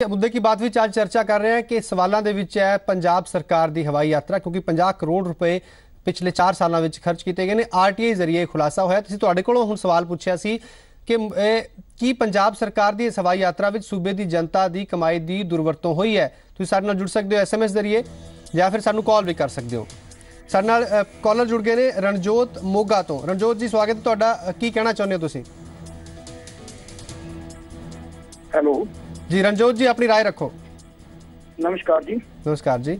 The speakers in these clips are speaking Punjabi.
मुद्दे की बात विच आज चर्चा कर रहे हैं कि सवालों के विच है पंजाब सरकार की हवाई यात्रा, क्योंकि 50 करोड़ रुपए पिछले 4 सालों में खर्च किए गए हैं। RTI जरिए खुलासा होया। तुसीं तुहाडे कोलों हुण सवाल पुछया सी कि पंजाब सरकार की इस हवाई यात्रा विच सूबे की जनता की कमाई की दुरवरतों हुई है। तुसीं साडे नाल जुड़ सकते हो SMS जरिए या फिर सानू कॉल भी कर सकते हो। साडे नाल कॉलर जुड़ गए ने रणजोत मोगा तो। रणजोत जी स्वागत है तुहाडा, की कहना चाहुंदे हो तुसीं? हेलो जी रणजोत जी, अपनी राय रखो। नमस्कार जी। नमस्कार जी।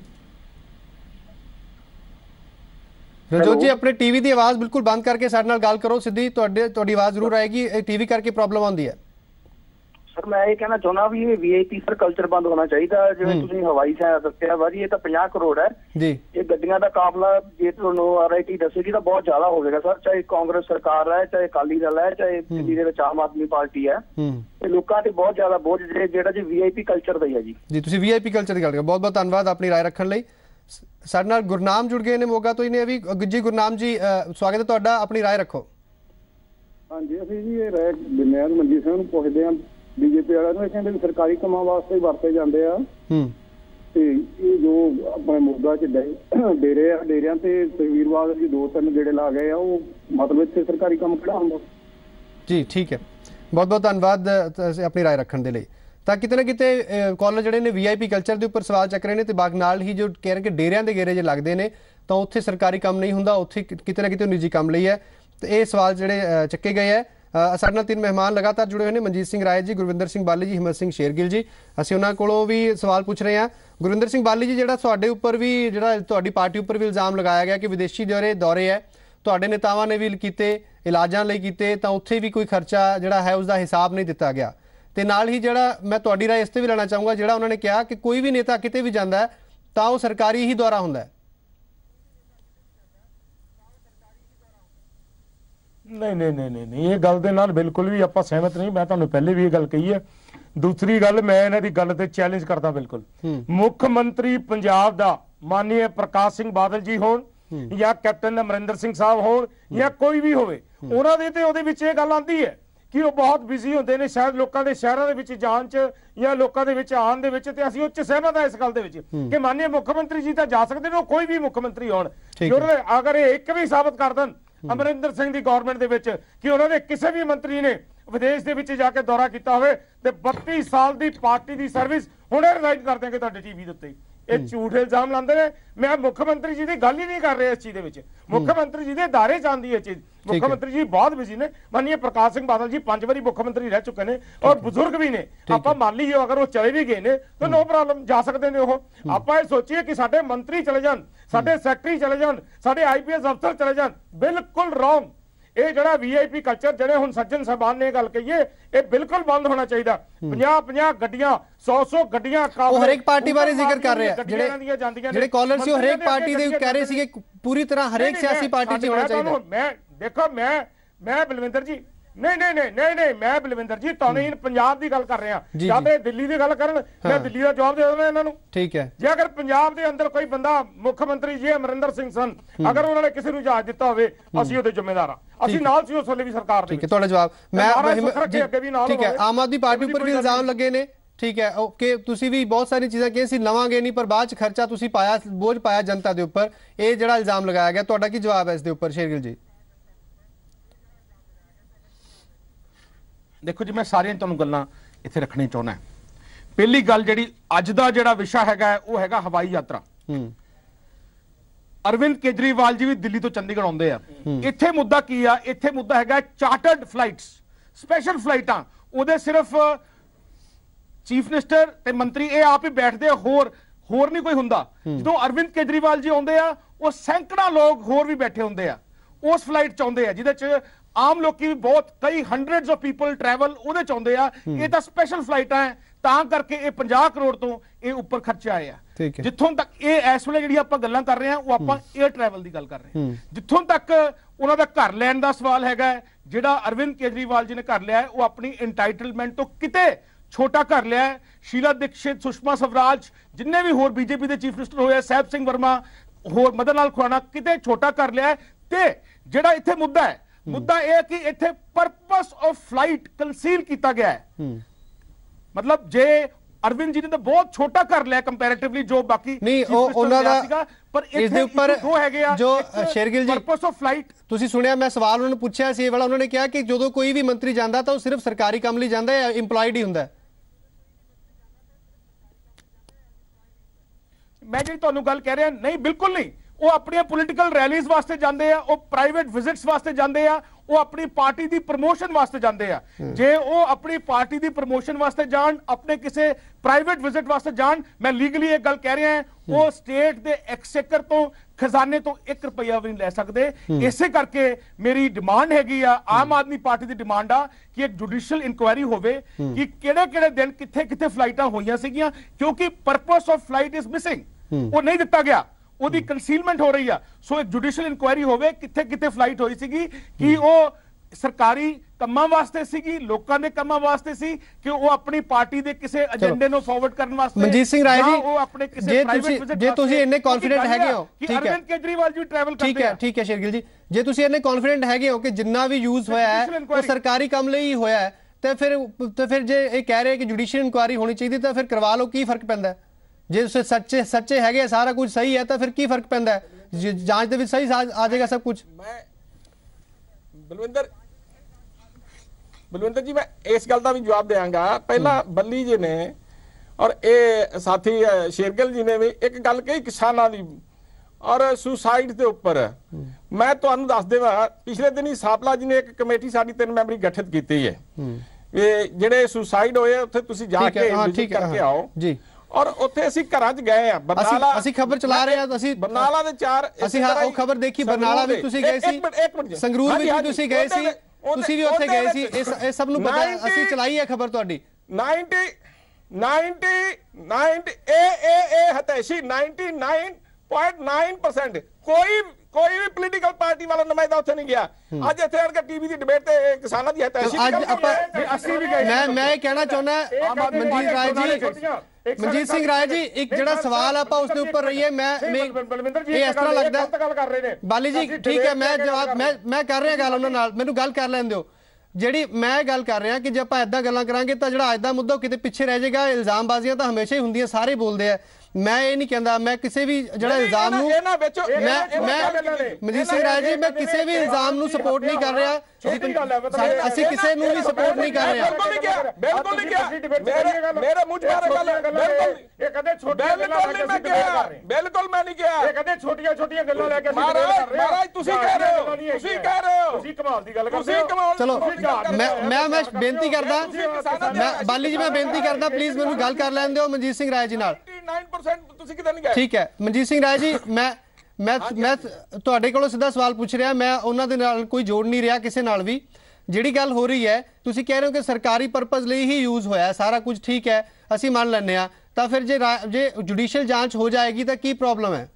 रणजोत जी अपने टीवी की आवाज बिल्कुल बंद करके साडे नाल गल करो, सीधी तुहाडी आवाज जरूर आएगी। टीवी करके प्रॉब्लम आउंदी है। सर मैं ये कहना चाहना भी ये VIP सर कल्चर बंद होना चाहिए। जिवें तुसीं हवाई से दस्सिया वा जी, ये तो 50 करोड़ है जी। ये गड्डियां का काफला जे तुहानूं RIT दसेगी तो बहुत ज्यादा होगा सर। चाहे कांग्रेस सरकार है, चाहे अकाली दल है, चाहे दिल्ली दे विच आम आदमी पार्टी है, ये लोकां ते बहुत ज्यादा बोझ जेड़ा जी VIP कल्चर दा ही है जी। जी तुसीं VIP कल्चर दी गल कर, बहुत बहुत धन्यवाद अपनी राय रखण लई। साडे नाल गुरनाम जुड़ गए ने मोगा तो इन्हें भी जी। गुरनाम जी स्वागत है तुहाडा, अपनी राय रखो। हाँ जी, असीं जी ये राय दिंदे आ मनजीत सिंह नूं पुछदे आ। BJP वालिਆਂ ਨੂੰ ਕਹਿੰਦੇ ਸਰਕਾਰੀ ਕੰਮਾਂ ਵਾਸਤੇ ਵਰਤੇ ਜਾਂਦੇ ਆ ਤੇ ਇਹ ਜੋ ਆਪਣੇ ਮੋਗਾ ਚ ਡੇਰੇ ਆ, ਡੇਰਿਆਂ ਤੇ ਤਸਵੀਰਵਾਦ ਜੀ 2-3 ਗੇੜੇ ਲਾ ਗਏ ਆ, ਉਹ ਮਤਲਬ ਇੱਥੇ ਸਰਕਾਰੀ ਕੰਮ ਕਿਹੜਾ ਹੁੰਦਾ ਜੀ। ਠੀਕ ਹੈ, ਬਹੁਤ ਬਹੁਤ ਧੰਨਵਾਦ ਆਪਣੀ ਰਾਏ ਰੱਖਣ ਦੇ ਲਈ। ਤਾਂ ਕਿਤੇ ਨਾ ਕਿਤੇ ਕਾਲਰ ਜਿਹੜੇ ਨੇ VIP ਕਲਚਰ ਦੇ ਉੱਪਰ ਸਵਾਲ ਚੱਕ ਰਹੇ ਨੇ ਤੇ ਬਾਗ ਨਾਲ ਹੀ ਜੋ ਕਹਿ ਰਹੇ ਕਿ ਡੇਰਿਆਂ ਦੇ ਗੇਰੇ ਜੇ ਲੱਗਦੇ ਨੇ ਤਾਂ ਉੱਥੇ ਸਰਕਾਰੀ ਕੰਮ ਨਹੀਂ ਹੁੰਦਾ, ਉੱਥੇ ਕਿਤੇ ਨਾ ਕਿਤੇ ਨਿੱਜੀ ਕੰਮ ਲਈ ਹੈ। ਤੇ ਇਹ ਸਵਾਲ ਜਿਹੜੇ ਚੱਕੇ ਗਏ ਹੈ। ਸਾਡੇ ਨਾਲ 3 ਮਹਿਮਾਨ ਲਗਾਤਾਰ जुड़े हुए हैं। मनजीत सिंह राय जी, गुरविंदर सिंह बाली जी, हिम्मत सिंह शेरगिल जी। ਅਸੀਂ ਉਹਨਾਂ ਕੋਲੋਂ ਵੀ सवाल पूछ रहे हैं। गुरविंदर सिंह बाली जी, ਜਿਹੜਾ ਤੁਹਾਡੇ ਉੱਪਰ ਵੀ ਜਿਹੜਾ ਤੁਹਾਡੀ ਪਾਰਟੀ ਉੱਪਰ ਵੀ ਇਲਜ਼ਾਮ ਲਗਾਇਆ ਗਿਆ ਕਿ ਵਿਦੇਸ਼ੀ ਦੌਰੇ ਹੈ ਤੁਹਾਡੇ ਨੇਤਾਵਾਂ ਨੇ ਵੀ ਕੀਤੇ, ਇਲਾਜਾਂ ਲਈ ਕੀਤੇ, ਤਾਂ ਉੱਥੇ ਵੀ ਕੋਈ ਖਰਚਾ ਜਿਹੜਾ ਹੈ ਉਸ ਦਾ ਹਿਸਾਬ ਨਹੀਂ ਦਿੱਤਾ ਗਿਆ। ਤੇ ਨਾਲ ਹੀ ਜਿਹੜਾ ਮੈਂ ਤੁਹਾਡੀ ਰਾਏ ਇਸ ਤੇ ਵੀ ਲੈਣਾ ਚਾਹੂੰਗਾ, ਜਿਹੜਾ ਉਹਨਾਂ ਨੇ ਕਿਹਾ ਕਿ ਕੋਈ ਵੀ ਨੇਤਾ ਕਿਤੇ ਵੀ ਜਾਂਦਾ ਤਾਂ ਉਹ ਸਰਕਾਰੀ ਹੀ ਦੌਰਾ ਹੁੰਦਾ ਹੈ। नहीं नहीं नहीं नहीं नहीं, ये गल दे नाल बिल्कुल भी आपां सहमत नहीं। मैं तुहानूं पहले भी ये गल कही है। दूसरी गल, मैं इन्हां दी गल ते चैलेंज करदा बिल्कुल। मुख मंत्री पंजाब दा माननीय प्रकाश सिंह बादल जी होण या कैप्टन अमरिंदर सिंह साहब होण या कोई भी होवे, उन्हां दे ते ओहदे विच ये गल आंदी है कि वो बहुत बिजी होंदे ने, शायद लोकां दे शहरां दे विच जाण च या लोकां दे विच आउण दे विच, ते असीं उह च सहमत हां इस गल दे विच कि माननीय मुख मंत्री जी तां जा सकदे ने, कोई भी मुख मंत्री होण। अगर ये एक भी साबित कर देण अमरिंदर सिंह दी गवर्नमेंट दे विच कि उन्होंने किसी भी मंत्री ने विदेश दे विच जाके दौरा किया होवे ते 32 साल दी पार्टी दी सर्विस हुणे रिजाइन कर देंगे तुहाडे टीवी दे उत्ते। ये झूठ इल्जाम लाते हैं। मैं मुख्यमंत्री जी की गल ही नहीं कर रहा इस चीज के। मुख्यमंत्री जी के दायरे च आती है चीज। मुख्यमंत्री जी बहुत बिजी ने। माननीय प्रकाश सिंह बादल जी 5 बारी मुख्यमंत्री रह चुके हैं और बुजुर्ग भी ने। आप मान लीजिए अगर वो चले भी गए ने तो नो प्रॉब्लम, जा सकते हैं वो। आप सोचिए कि साडे मंत्री चले जान, साडे सैकटरी चले जान, साडे IPS अफसर चले जान, बिल्कुल रॉन्ग। ये जड़ा VIP कल्चर जड़े हुण सज्जन साहबान ने गल कही है, ये बिल्कुल बंद होना चाहिए। 50-50 गड्डियां, 100-100 गड्डियां हर एक पार्टी बारे जिक्र कर रहे हैं। जेडे कॉलर सी हर एक पार्टी दे कह रहे सी कि पूरी तरह हर एक सियासी पार्टी च होना चाहिए। मैं देखो मैं बलविंदर जी नहीं नहीं नहीं नहीं नहीं, मैं बलविंदर जी तुहानूं पंजाब की गल कर रहा या तो दिल्ली की गल करन, मैं दिल्ली का जवाब दे देना इन्हां नूं। ठीक है, जे अगर पंजाब के अंदर कोई बंदा मुख्यमंत्री जी अमरिंदर सिंह सन, अगर उन्होंने किसी नूं जहाज दिता होवे, असीं उहदे जिम्मेदार हां, असीं नाल सी उस वेले भी सरकार दे। ठीक है, तुहाडा जवाब मैं ठीक है। आम आदमी पार्टी उपर भी इल्जाम लगे ने। ठीक है, ओके, तुसी भी बहुत सारी चीज़ां कही सी लवांगे नहीं, पर बाद च खर्चा तुसी पाया, बोझ पाया जनता के उपर, ये जिहड़ा इल्जाम लगाया गया, तुहाडा की जवाब है इस दे उपर शेरगिल जी? देखो जी, मैं सारियां तुहानूं गल्लां इत्थे रखनी चाहुंदा। पहली गल जिहड़ी अज दा जिहड़ा विशा हैगा वो हैगा हवाई यात्रा। अरविंद केजरीवाल जी भी दिल्ली तो चंडीगढ़ आउंदे आ। इत्थे मुद्दा की आ? इत्थे मुद्दा हैगा चार्टर्ड फ्लाइट्स, स्पैशल फ्लाइटां। उहदे सिर्फ चीफ मिनिस्टर ते मंत्री ये आप ही बैठदे, होर नहीं कोई हुंदा। जदों अरविंद केजरीवाल जी आउंदे आ, वो सैकड़ा लोग होर भी बैठे हुंदे आ उस फ्लाइट च आउंदे आ, जिहदे च आम लोग भी बहुत कई हंड्रेड्स ऑफ पीपल ट्रैवल उहदे च आउंदे आ। ये तां स्पैशल फ्लाइटां है, तां करके ये 50 करोड़ तो ये ऊपर खर्चे आए आ। जिथों तक ये इस वेले जिहड़ी आपां गल्लां कर रहे हैं वो आपां एयर ट्रैवल की गल कर रहे हैं। जिथों तक उन्हां दा घर लैण दा सवाल हैगा, जिहड़ा अरविंद केजरीवाल जी ने घर लिया है वो अपनी एंटाइटलमेंट तो किते छोटा घर लिया है। शीला दीक्षित, सुषमा स्वराज, जिन्ने भी होर BJP के चीफ मिनिस्टर होए, साहब सिंह वर्मा, होर मदन लाल खुराना, किते छोटा घर लिया है। ते जिहड़ा इत्थे मुद्दा है, मुद्दा यह कि इत्थे परपस ऑफ फ्लाइट कंसील किया गया है। मतलब जे ਅਰਵਿੰਦ ਜੀ ਨੇ ਤਾਂ ਬਹੁਤ ਛੋਟਾ ਕਰ ਲਿਆ ਕੰਪੈਰੀਟਿਵਲੀ ਜੋ ਬਾਕੀ ਨਹੀਂ ਉਹਨਾਂ ਦਾ ਪਰ ਇਸ ਦੇ ਉੱਪਰ ਦੋ ਹੈਗੇ ਆ ਜੋ ਸ਼ੇਰਗਿਲ ਜੀ ਪਰਪਸ ਆਫ ਫਲਾਈਟ ਤੁਸੀਂ ਸੁਣਿਆ ਮੈਂ ਸਵਾਲ ਉਹਨਾਂ ਨੂੰ ਪੁੱਛਿਆ ਸੀ ਇਹ ਵਾਲਾ ਉਹਨਾਂ ਨੇ ਕਿਹਾ ਕਿ ਜਦੋਂ ਕੋਈ ਵੀ ਮੰਤਰੀ ਜਾਂਦਾ ਤਾਂ ਉਹ ਸਿਰਫ ਸਰਕਾਰੀ ਕੰਮ ਲਈ ਜਾਂਦਾ ਹੈ ਇੰਪਲਾਇਡ ਹੀ ਹੁੰਦਾ ਮੈਂ ਜਿਹੜੀ ਤੁਹਾਨੂੰ ਗੱਲ ਕਹਿ ਰਿਹਾ ਨਹੀਂ ਬਿਲਕੁਲ ਨਹੀਂ ਉਹ ਆਪਣੀਆਂ ਪੋਲੀਟੀਕਲ ਰੈਲੀਜ਼ ਵਾਸਤੇ ਜਾਂਦੇ ਆ ਉਹ ਪ੍ਰਾਈਵੇਟ ਵਿਜ਼ਿਟਸ ਵਾਸਤੇ ਜਾਂਦੇ ਆ ਉਹ ਆਪਣੀ ਪਾਰਟੀ ਦੀ ਪ੍ਰਮੋਸ਼ਨ ਵਾਸਤੇ ਜਾਂਦੇ ਆ ਜੇ ਉਹ ਆਪਣੀ ਪਾਰਟੀ ਦੀ ਪ੍ਰਮੋਸ਼ਨ ਵਾਸਤੇ ਜਾਣ ਆਪਣੇ ਕਿਸੇ ਪ੍ਰਾਈਵੇਟ ਵਿਜ਼ਿਟ ਵਾਸਤੇ ਜਾਣ ਮੈਂ ਲੀਗਲੀ ਇਹ ਗੱਲ ਕਹਿ ਰਿਹਾ ਉਹ ਸਟੇਟ ਦੇ ਐਕਸਚੇਕਰ ਤੋਂ ਖਜ਼ਾਨੇ ਤੋਂ 1 ਰੁਪਿਆ ਵੀ ਨਹੀਂ ਲੈ ਸਕਦੇ ਇਸੇ ਕਰਕੇ ਮੇਰੀ ਡਿਮਾਂਡ ਹੈਗੀ ਆ ਆਮ ਆਦਮੀ ਪਾਰਟੀ ਦੀ ਡਿਮਾਂਡ ਆ ਕਿ ਇੱਕ ਜੁਡੀਸ਼ੀਅਲ ਇਨਕੁਆਇਰੀ ਹੋਵੇ ਕਿ ਕਿਹੜੇ ਦਿਨ ਕਿੱਥੇ ਫਲਾਈਟਾਂ ਹੋਈਆਂ ਸੀਗੀਆਂ ਕਿਉਂਕਿ purpose of flight is missing ਉਹ ਨਹੀਂ ਦਿੱਤਾ ਗਿਆ ਉਹਦੀ ਕੰਸੀਲਮੈਂਟ ਹੋ ਰਹੀ ਆ ਸੋ ਇੱਕ ਜੁਡੀਸ਼ੀਅਲ ਇਨਕੁਆਇਰੀ ਹੋਵੇ ਕਿੱਥੇ ਫਲਾਈਟ ਹੋਈ ਸੀਗੀ ਕਿ ਉਹ ਸਰਕਾਰੀ ਕੰਮਾਂ ਵਾਸਤੇ ਸੀਗੀ ਲੋਕਾਂ ਦੇ ਕੰਮਾਂ ਵਾਸਤੇ ਸੀ ਕਿ ਉਹ ਆਪਣੀ ਪਾਰਟੀ ਦੇ ਕਿਸੇ ਏਜੰਡੇ ਨੂੰ ਫਾਰਵਰਡ ਕਰਨ ਵਾਸਤੇ ਮਨਜੀਤ ਸਿੰਘ ਰਾਏ ਜੀ ਉਹ ਆਪਣੇ ਕਿਸੇ ਪ੍ਰਾਈਵੇਟ ਵਿਜ਼ਿਟ ਜੇ ਤੁਸੀਂ ਇੰਨੇ ਕੌਨਫੀਡੈਂਟ ਹੈਗੇ ਹੋ ਠੀਕ ਹੈ ਅਰਵਿੰਦ ਕੇਜਰੀਵਾਲ ਜੀ ਟਰੈਵਲ ਕਰਦੇ ਆ ਠੀਕ ਹੈ ਸ਼ੇਰਗਿਲ ਜੀ ਜੇ ਤੁਸੀਂ ਇੰਨੇ ਕੌਨਫੀਡੈਂਟ ਹੈਗੇ ਹੋ ਕਿ ਜਿੰਨਾ ਵੀ ਯੂਜ਼ ਹੋਇਆ ਹੈ ਉਹ ਸਰਕਾਰੀ ਕੰਮ ਲਈ ਹੀ ਹੋਇਆ ਹੈ ਤੇ ਫਿਰ ਜੇ ਇਹ ਕਹਿ ਰਹੇ ਕਿ ਜੁਡੀਸ਼ੀਅਲ ਇਨਕੁਆਇਰੀ ਹੋਣੀ ਚਾਹੀਦੀ ਤਾਂ ਫਿਰ ਕਰਵਾ ਲਓ ਕੀ ਫਰਕ ਪੈਂਦਾ ਜੇ ਤੁਸੀਂ ਸੱਚੇ ਹੈਗੇ ਸਾਰਾ ਕੁਝ ਸਹੀ ਹੈ ਤਾਂ ਫਿਰ ਕੀ ਫਰਕ ਪੈਂਦਾ ਹੈ ਜਾਂਚ ਦੇ ਵਿੱਚ ਸਹੀ ਆ ਜਾਏਗਾ ਸਭ ਕੁਝ ਮੈਂ ਬਲਵਿੰਦਰ ਜੀ ਮੈਂ ਇਸ ਗੱਲ ਦਾ ਵੀ ਜਵਾਬ ਦੇਵਾਂਗਾ ਪਹਿਲਾਂ ਬੱਲੀ ਜੀ ਨੇ ਔਰ ਇਹ ਸਾਥੀ ਸ਼ੇਰਗਿਲ ਜੀ ਨੇ ਵੀ ਇੱਕ ਗੱਲ ਕਹੀ ਕਿਸਾਨਾਂ ਦੀ ਔਰ ਸੁਸਾਈਡ ਦੇ ਉੱਪਰ ਮੈਂ ਤੁਹਾਨੂੰ ਦੱਸ ਦੇਵਾਂ ਪਿਛਲੇ ਦਿਨੀ ਸਾਪਲਾ ਜੀ ਨੇ ਇੱਕ ਕਮੇਟੀ ਸਾਡੀ 3 ਮੈਂਬਰੀ ਗਠਿਤ ਕੀਤੀ ਹੈ ਇਹ ਜਿਹੜੇ ਸੁਸਾਈਡ ਹੋਏ ਉੱਥੇ ਤੁਸੀਂ ਜਾ ਕੇ ਵਿਜ਼ਿਟ ਕਰਕੇ ਆਓ ਜੀ ਔਰ ਉੱਥੇ ਅਸੀਂ ਘਰਾਂ 'ਚ ਗਏ ਆ ਬਰਨਾਲਾ ਅਸੀਂ ਖਬਰ ਚਲਾ ਰਹੇ ਆ ਅਸੀਂ ਬਰਨਾਲਾ ਦੇ 4 ਅਸੀਂ ਉਹ ਖਬਰ ਦੇਖੀ ਬਰਨਾਲਾ ਵਿੱਚ ਤੁਸੀਂ ਗਏ ਸੀ ਸੰਗਰੂਰ ਵਿੱਚ ਵੀ ਤੁਸੀਂ ਗਏ ਸੀ ਤੁਸੀਂ ਵੀ ਉੱਥੇ ਗਏ ਸੀ ਇਹ ਸਭ ਨੂੰ ਪਤਾ ਅਸੀਂ ਚਲਾਈ ਹੈ ਖਬਰ ਤੁਹਾਡੀ 99 ਹਤੈਸ਼ੀ 99.9% ਕੋਈ ਵੀ ਪੋਲੀਟੀਕਲ ਪਾਰਟੀ ਵਾਲਾ ਨੁਮਾਇੰਦਾ ਉੱਥੇ ਨਹੀਂ ਗਿਆ ਅੱਜ ਇੱਥੇ ਆਣ ਕੇ ਟੀਵੀ ਦੀ ਡਿਬੇਟ ਤੇ ਕਿਸਾਨਾਂ ਦੀ ਹਤੈਸ਼ੀ ਅੱਜ ਆਪਾਂ ਅਸੀਂ ਵੀ ਗਏ ਮੈਂ ਕਹਿਣਾ ਚਾਹੁੰਦਾ ਮਨਜੀਤ ਸਿੰਘ ਰਾਏ ਜੀ ਇੱਕ ਜਿਹੜਾ ਸਵਾਲ ਆਪਾਂ ਉਸ ਦੇ ਉੱਪਰ ਰਹੀਏ ਮੈਂ ਇਹ ਇਸ ਤਰ੍ਹਾਂ ਲੱਗਦਾ ਬਾਲੀ ਜੀ ਠੀਕ ਹੈ ਮੈਂ ਜਵਾਬ ਮੈਂ ਕਰ ਰਿਹਾ ਗੱਲ ਉਹਨਾਂ ਨਾਲ ਮੈਨੂੰ ਗੱਲ ਕਰ ਲੈਣ ਦਿਓ ਜਿਹੜੀ ਮੈਂ ਗੱਲ ਕਰ ਰਿਹਾ ਕਿ ਜੇ ਆਪਾਂ ਇਦਾਂ ਗੱਲਾਂ ਕਰਾਂਗੇ ਤਾਂ ਜਿਹੜਾ ਅੱਜ ਦਾ ਮੁੱਦਾ ਕਿਤੇ ਪਿੱਛੇ ਰਹਿ ਜਾਏਗਾ ਇਲਜ਼ਾਮਬਾਜ਼ੀਆਂ ਤਾਂ ਹਮੇਸ਼ਾ ਹੀ ਹੁੰਦੀਆਂ ਸਾਰੇ ਬੋਲਦੇ ਆ ਮੈਂ ਇਹ ਨਹੀਂ ਕਹਿੰਦਾ ਮੈਂ ਕਿਸੇ ਵੀ ਜਿਹੜਾ ਇਲਜ਼ਾਮ ਨੂੰ ਮੈਂ ਮਨਜੀਤ ਸਿੰਘ ਰਾਏ ਜੀ ਮੈਂ ਕਿਸੇ ਵੀ ਇਲਜ਼ਾਮ ਨੂੰ ਸਪੋਰਟ ਨਹੀਂ ਕਰ ਰਿਹਾ ਅਸੀਂ ਕਿਸੇ ਨੂੰ ਵੀ ਸਪੋਰਟ ਨਹੀਂ ਕਰ ਰਹੇ ਬਿਲਕੁਲ ਨਹੀਂ ਕਿਹਾ ਮੇਰੇ ਮੂੰਹ 'ਚ ਮਾਰੇ ਗੱਲ ਇਹ ਕਦੇ ਛੋਟੀਆਂ ਗੱਲਾਂ ਲੈ ਕੇ ਬਿਲਕੁਲ ਮੈਂ ਨਹੀਂ ਕਿਹਾ ਇਹ ਕਦੇ ਛੋਟੀਆਂ ਗੱਲਾਂ ਲੈ ਕੇ ਮਹਾਰਾਜ ਤੁਸੀਂ ਕਹਿ ਰਹੇ ਹੋ ਤੁਸੀਂ ਕਮਾਲ ਦੀ ਗੱਲ ਕਰਦੇ ਹੋ ਚਲੋ ਮੈਂ ਬੇਨਤੀ ਕਰਦਾ ਮੈਂ ਬਾਲੀ ਜੀ ਮੈਂ ਬੇਨਤੀ ਕਰਦਾ ਪਲੀਜ਼ ਮੈਨੂੰ ਗੱਲ ਕਰ ਲੈਣ ਦਿਓ ਮਨਜੀਤ ਸਿੰਘ ਰਾਏ ਜੀ ਨਾਲ 99% ਤੁਸੀਂ ਕਿਦਾਂ ਨਹੀਂ ਗਏ ਠੀਕ ਹੈ ਮਨਜੀਤ ਸਿੰਘ ਰਾਏ ਜੀ ਮੈਂ ਤੁਹਾਡੇ ਕੋਲੋਂ ਸਿੱਧਾ ਸਵਾਲ ਪੁੱਛ ਰਿਹਾ ਮੈਂ ਉਹਨਾਂ ਦੇ ਨਾਲ ਕੋਈ ਜੋੜ ਨਹੀਂ ਰਿਹਾ ਕਿਸੇ ਨਾਲ ਵੀ ਜਿਹੜੀ ਗੱਲ ਹੋ ਰਹੀ ਹੈ ਤੁਸੀਂ ਕਹਿ ਰਹੇ ਹੋ ਕਿ ਸਰਕਾਰੀ ਪਰਪਸ ਲਈ ਹੀ ਯੂਜ਼ ਹੋਇਆ ਸਾਰਾ ਕੁਝ ਠੀਕ ਹੈ ਅਸੀਂ ਮੰਨ ਲੈਂਦੇ ਆ ਤਾਂ ਫਿਰ ਜੇ ਜੁਡੀਸ਼ੀਅਲ ਜਾਂਚ ਹੋ ਜਾਏਗੀ ਤਾਂ ਕੀ ਪ੍ਰੋਬਲਮ ਹੈ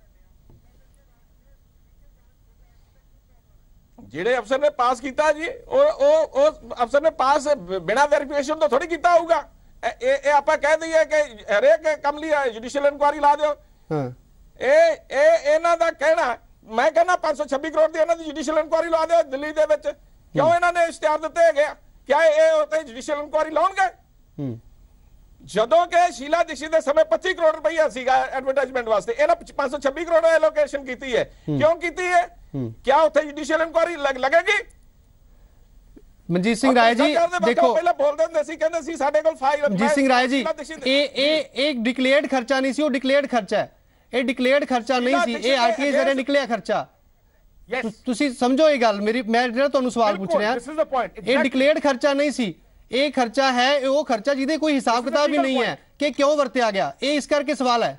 ਜਿਹੜੇ ਅਫਸਰ ਨੇ ਪਾਸ ਕੀਤਾ ਜੀ ਉਹ ਅਫਸਰ ਨੇ ਪਾਸ ਬਿਨਾਂ ਵੈਰੀਫਿਕੇਸ਼ਨ ਤੋਂ ਥੋੜੀ ਕੀਤਾ ਹੋਊਗਾ ਇਹ ਆਪਾਂ ਕਹਿ ਦਈਏ ਕਿ ਹਰੇਕ ਕੰਮ ਲਈ ਜੁਡੀਸ਼ੀਅਲ ਇਨਕੁਆਇਰੀ ਲਾ ਦਿਓ ਇਹ ਇਹਨਾਂ ਦਾ ਕਹਿਣਾ ਮੈਂ ਕਹਿੰਦਾ 526 ਕਰੋੜ ਦੀ ਇਹਨਾਂ ਦੀ ਜੁਡੀਸ਼ੀਅਲ ਇਨਕੁਆਇਰੀ ਲਾ ਦਿਓ ਦਿੱਲੀ ਦੇ ਵਿੱਚ ਕਿਉਂ ਇਹਨਾਂ ਨੇ ਇਸ਼ਤਿਹਾਰ ਦਿੱਤੇ ਹੈਗੇ ਕਿਆ ਇਹ ਉੱਤੇ ਜੁਡੀਸ਼ੀਅਲ ਇਨਕੁਆਇਰੀ ਲਾਉਣਗੇ ਜਦੋਂ ਕਿ ਸ਼ੀਲਾ ਦੀਕਸ਼ਿਤ ਦੇ ਸਮੇਂ 25 ਕਰੋੜ ਰੁਪਈਆ ਸੀਗਾ ਐਡਵਰਟਾਈਜ਼ਮੈਂਟ ਵਾਸਤੇ ਇਹਨਾਂ 526 ਕਰੋੜ ਐਲੋਕੇਸ਼ਨ ਕੀਤੀ ਹੈ ਕਿਉਂ ਕੀਤੀ ਹੈ ਕਿਆ ਉੱਥੇ ਜੁਡੀਸ਼ੀਅਲ ਇਨਕੁਆਇਰੀ ਲੱਗੇਗੀ ਮਨਜੀਤ ਸਿੰਘ ਰਾਏ ਜੀ ਦੇਖੋ ਪਹਿਲਾਂ ਬੋਲਦੇ ਹੁੰਦੇ ਸੀ ਕਹਿੰਦੇ ਸੀ ਸਾਡੇ ਕੋਲ ਫਾਈਲ ਮਨਜੀਤ ਸਿੰਘ ਰਾਏ ਜੀ ਇਹ ਡਿਕਲੇਅਰਡ ਖਰਚਾ ਨਹੀਂ ਸੀ ਉਹ ਡਿਕਲੇਅਰਡ ਖਰਚਾ ਹੈ ਇਹ ਡਿਕਲੇਅਰਡ ਖਰਚਾ ਨਹੀਂ ਸੀ ਇਹ ਆਰਟੀਆਈ ਜ਼ਰੀਏ ਨਿਕਲਿਆ ਖਰਚਾ ਤੁਸੀਂ ਸਮਝੋ ਇਹ ਗੱਲ ਮੈਂ ਜਿਹੜਾ ਤੁਹਾਨੂੰ ਸਵਾਲ ਪੁੱਛ ਰਿਹਾ ਇਹ ਡਿਕਲੇਅਰਡ ਖਰਚਾ ਨਹੀਂ ਸੀ ਇਹ ਖਰਚਾ ਹੈ ਉਹ ਖਰਚਾ ਜਿਹਦੇ ਕੋਈ ਹਿਸਾਬ ਕਿਤਾਬ ਵੀ ਨਹੀਂ ਹੈ ਕਿ ਕਿਉਂ ਵਰਤਿਆ ਗਿਆ ਇਹ ਇਸ ਕਰਕੇ ਸਵਾਲ ਹੈ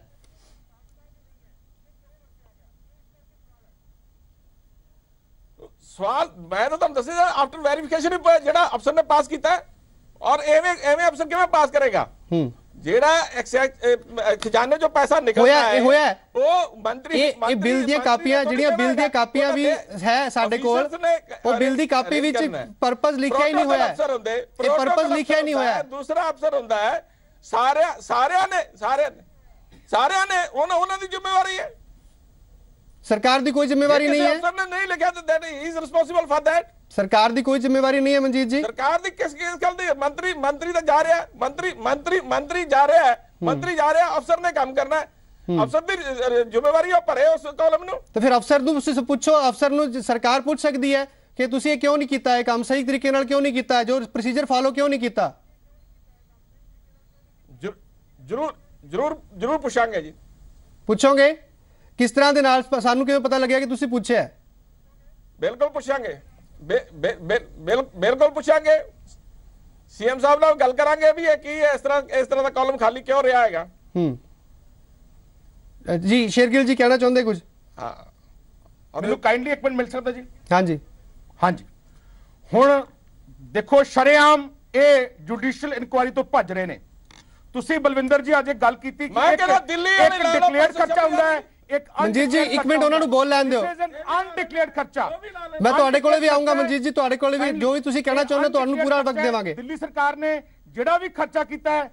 ਸਵਾਲ ਮੈਂ ਤਾਂ ਤੁਹਾਨੂੰ ਦੱਸਿਆ ਆਫਟਰ ਵੈਰੀਫਿਕੇਸ਼ਨ ਜਿਹੜਾ ਅਫਸਰ ਨੇ ਪਾਸ ਕੀਤਾ ਔਰ ਐਵੇਂ ਅਫਸਰ ਕਿਵੇਂ ਪਾਸ ਕਰੇਗਾ ਜਿਹੜਾ ਖਜ਼ਾਨੇ ਚੋਂ ਪੈਸਾ ਨਿਕਲਦਾ ਹੈ ਉਹ ਮੰਤਰੀ ਇਹ ਬਿੱਲ ਦੀਆਂ ਕਾਪੀਆਂ ਜਿਹੜੀਆਂ ਬਿੱਲ ਦੀਆਂ ਕਾਪੀਆਂ ਵੀ ਹੈ ਸਾਡੇ ਕੋਲ ਉਹ ਬਿੱਲ ਦੀ ਕਾਪੀ ਵਿੱਚ ਪਰਪਸ ਲਿਖਿਆ ਹੀ ਨਹੀਂ ਹੋਇਆ ਇਹ ਪਰਪਸ ਲਿਖਿਆ ਹੀ ਨਹੀਂ ਹੋਇਆ ਦੂਸਰਾ ਅਫਸਰ ਹੁੰਦਾ ਹੈ ਸਾਰਿਆਂ ਨੇ ਉਹਨਾਂ ਦੀ ਜ਼ਿੰਮੇਵਾਰੀ ਹੈ सरकार की कोई जिम्मेवारी नहीं है? अफसर ने नहीं लिखा that he is responsible for that. सरकार की कोई जिम्मेवारी नहीं है मनजीत जी? सरकार की किस गल दी? मंत्री तो जा रहा है, मंत्री जा रहा है, अफसर ने काम करना है, अफसर की जिम्मेवारी है भरे उस कॉलम नूं। तो फिर अफसर नूं तुसीं पुछो, अफसर नूं सरकार पूछ सकती है कि तुसीं ये क्यों नहीं कीता, है काम सही तरीके नाल क्यों नहीं कीता, जो प्रोसीजर फॉलो क्यों नहीं कीता? जरूर पूछांगे जी। पूछोगे? किस तरह दे नाल सानू किवें पता लग्या कि तुसीं पूछिया है? बिल्कुल पूछांगे, बिल्कुल पूछांगे, सीएम साहब नाल गल करांगे भी है कि इस तरह का कॉलम खाली क्यों रहा हैगा। जी शेरगिल जी कहना चाहते कुछ? हाँ, और काइंडली एक मिनट मिल सकता जी? हाँ जी, हाँ जी। हुण देखो शरेआम ये जुडिशियल इंक्वायरी तो भज रहे ने। तुसी बलविंदर जी आज एक गल कीती कि मैं कहना दिल्ली वाले डिक्लेयर्ड खर्चा हुंदा है, एक मनजीत जी एक मिनट उन्होंने बोल लैन दिओ। अनडिक्लेयर्ड खर्चा मैं तुहाडे कोले भी आऊंगा मनजीत जी, तुहाडे कोले भी जो भी तुसी कहना चाहुंदे तुहानू पूरा वक्त देवांगे। दिल्ली सरकार ने जिहड़ा भी खर्चा कीता है,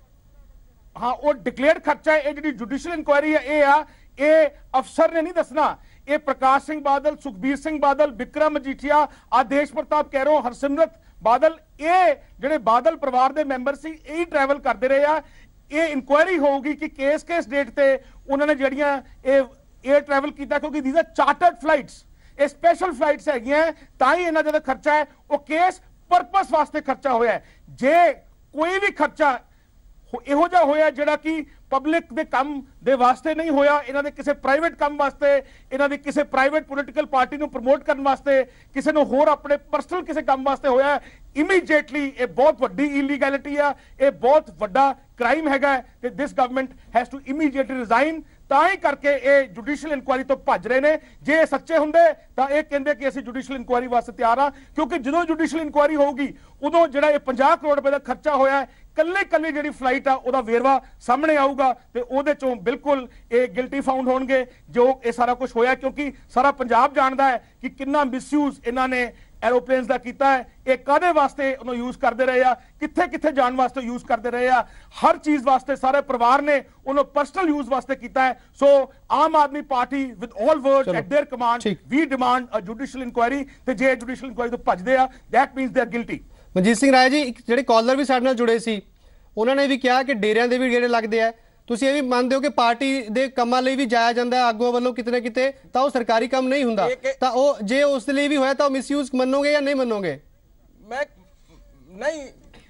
हाँ वो डिक्लेयर्ड खर्चा है। ये जुडिशियल इंक्वायरी है ये अफसर ने नहीं दसना, ये प्रकाश सिंह बादल, सुखबीर सिंह बादल, विक्रम मजीठिया, आदेश प्रताप कैरो, हरसिमरत बादल, ये जिहड़े बादल परिवार के मैंबर सी यही ट्रैवल करते रहे आ। ये इंक्वायरी होगी कि किस डेट ते उन्होंने जड़ियां एयर ट्रैवल किया, क्योंकि दीज आर चार्टर्ड फ्लाइट्स, ये स्पेशल फ्लाइट्स है, ताई इन्ना ज्यादा खर्चा है। वो केस परपस वास्ते खर्चा होया है। जे कोई भी खर्चा इहो जिहा होया जिहड़ा कि पब्लिक दे काम दे वास्ते नहीं होया, इन्हां दे किसी प्राइवेट काम वास्ते, इन्हां दे किसी प्राइवेट पोलिटिकल पार्टी नूं प्रमोट करने वास्ते, किसी नूं होर अपने पर्सनल किसी काम वास्ते होया, इमीडिएटली ये बहुत वड्डी इलीगैलिटी है, ये बहुत वड्डा क्राइम हैगा कि this government has to immediately resign. तां ही करके ये जुडिशियल इंक्वायरी तो भज रहे ने। जे सच्चे हुंदे तां ये कहंदे कि असीं जुडिशियल इंक्वायरी वास्ते तैयार हां, क्योंकि जदों जुडिशियल इंक्वायरी होगी उदों जिहड़ा ये 50 करोड़ रुपए का खर्चा होया है, कल्ले जिहड़ी फ्लाइट आ उहदा वेरवा सामने आऊगा ते उहदे चों बिल्कुल ये गिल्टी फाउंड होणगे जो ये सारा कुछ होया। क्योंकि सारा पंजाब जानदा है कि कितना मिसयूज इन्हां ने एरोप्लेन्स का किया है, ये कादे वास्ते उन्होंने यूज करते रहे आ, किथे किथे जाने वास्ते यूज करते रहे आ, हर चीज वास्ते सारे परिवार ने उन्होंने पर्सनल यूज वास्ते किया है। So Aam Aadmi Party with all words at their command we demand a judicial inquiry, ते जे जुडिशियल इंक्वायरी तो भजदे आ that means they are guilty. Manjeet Singh Rai ji ਜਿਹੜੇ ਕਾਲਰ ਵੀ ਸਾਡੇ ਨਾਲ ਜੁੜੇ ਸੀ ਉਹਨਾਂ ਨੇ ਵੀ ਕਿਹਾ ਕਿ ਡੇਰਿਆਂ ਦੇ ਵੀ ਗੇੜੇ ਲੱਗਦੇ ਆ, ਤੁਸੀਂ ਇਹ ਵੀ ਮੰਨਦੇ ਹੋ ਕਿ ਪਾਰਟੀ ਦੇ ਕੰਮਾਂ ਲਈ ਵੀ ਜਾਇਆ ਜਾਂਦਾ ਆਗੂਆਂ ਵੱਲੋਂ ਕਿਤੇ ਨਾ ਕਿਤੇ, ਤਾਂ ਉਹ ਸਰਕਾਰੀ ਕੰਮ ਨਹੀਂ ਹੁੰਦਾ, ਤਾਂ ਉਹ ਜੇ ਉਸ ਲਈ ਵੀ ਹੋਇਆ ਤਾਂ ਮਿਸਯੂਜ਼ ਮੰਨੋਗੇ ਜਾਂ ਨਹੀਂ ਮੰਨੋਗੇ? ਮੈਂ ਨਹੀਂ,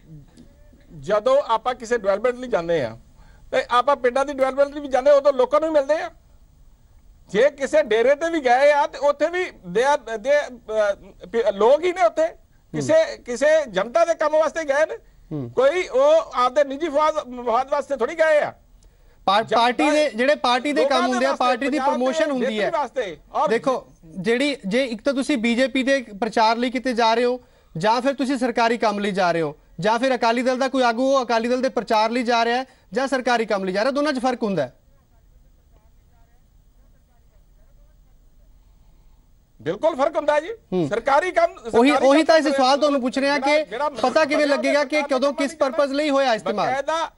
ਜਦੋਂ ਆਪਾਂ ਕਿਸੇ ਡਿਵੈਲਪਮੈਂਟ ਲਈ ਜਾਂਦੇ ਆ ਤੇ ਆਪਾਂ ਪਿੰਡਾਂ ਦੀ ਡਿਵੈਲਪਮੈਂਟ ਲਈ ਵੀ ਜਾਂਦੇ, ਉਦੋਂ ਲੋਕਾਂ ਨੂੰ ਮਿਲਦੇ ਆ। ਜੇ ਕਿਸੇ ਡੇਰੇ ਤੇ ਵੀ ਗਏ ਆ ਤੇ ਉੱਥੇ ਵੀ ਲੋਕ ਹੀ ਨੇ, ਉੱਥੇ ਕਿਸੇ ਜਨਤਾ ਦੇ ਕੰਮ ਵਾਸਤੇ ਗਏ ਨੇ, ਕੋਈ ਉਹ ਆਪਦੇ ਨਿੱਜੀ ਮਫਾਦ ਵਾਸਤੇ ਥੋੜੀ ਗਏ ਆ। ਪਾਰਟੀ ਦੇ ਜਿਹੜੇ ਪਾਰਟੀ ਦੇ ਕੰਮ ਹੁੰਦੇ ਆ, ਪਾਰਟੀ ਦੀ ਪ੍ਰਮੋਸ਼ਨ ਹੁੰਦੀ ਹੈ। ਦੇਖੋ ਜਿਹੜੀ ਜੇ ਇੱਕ ਤਾਂ ਤੁਸੀਂ ਬੀਜੇਪੀ ਦੇ ਪ੍ਰਚਾਰ ਲਈ ਕਿਤੇ ਜਾ ਰਹੇ ਹੋ, ਜਾਂ ਫਿਰ ਤੁਸੀਂ ਸਰਕਾਰੀ ਕੰਮ ਲਈ ਜਾ ਰਹੇ ਹੋ, ਜਾਂ ਫਿਰ ਅਕਾਲੀ ਦਲ ਦਾ ਕੋਈ ਆਗੂ ਅਕਾਲੀ ਦਲ ਦੇ ਪ੍ਰਚਾਰ ਲਈ ਜਾ ਰਿਹਾ ਹੈ ਜਾਂ ਸਰਕਾਰੀ ਕੰਮ ਲਈ ਜਾ ਰਿਹਾ, ਦੋਨਾਂ 'ਚ ਫਰਕ ਹੁੰਦਾ ਹੈ। बिल्कुल फर्क होता है जी। सरकारी काम ਉਹੀ ਤਾਂ ਇਸੇ ਸਵਾਲ ਤੁਹਾਨੂੰ ਪੁੱਛ ਰਹੇ ਆ ਕਿ ਪਤਾ ਕਿਵੇਂ ਲੱਗੇਗਾ ਕਿ ਕਦੋਂ ਕਿਸ ਪਰਪਸ ਲਈ ਹੋਇਆ ਇਸਤੇਮਾਲ।